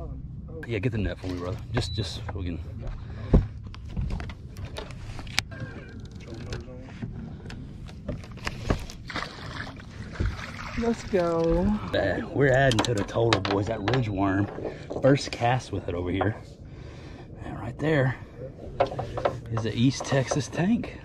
Yeah, get the net for me, brother. Just so we can. Let's go. We're adding to the total, boys. That ridge worm. First cast with it over here. And right there is the East Texas tank.